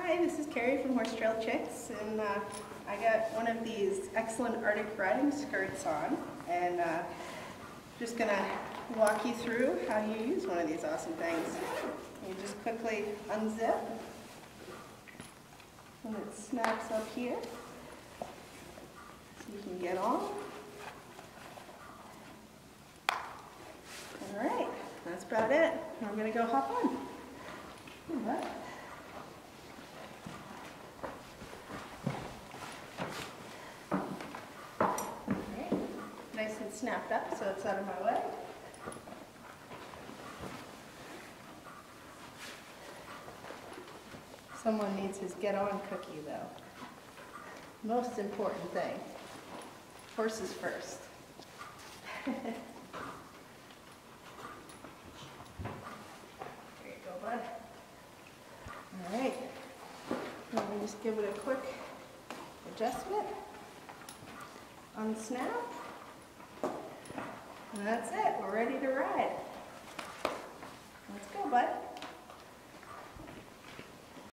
Hi, this is Carrie from Horse Trail Chicks, and I got one of these excellent Arctic riding skirts on, and just gonna walk you through how you use one of these awesome things. You just quickly unzip, and it snaps up here, so you can get on. All right, that's about it. I'm gonna go hop on. All right. Nice and snapped up so it's out of my way. Someone needs his get on cookie though. Most important thing. Horses first. There you go, bud. All right. Let me just give it a quick adjustment. Unsnap. And that's it, we're ready to ride. Let's go, bud.